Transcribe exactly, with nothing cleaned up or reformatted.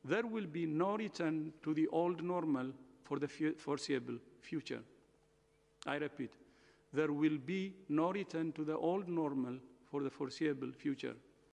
there will be no return to the old normal for the foreseeable future. I repeat, there will be no return to the old normal for the foreseeable future.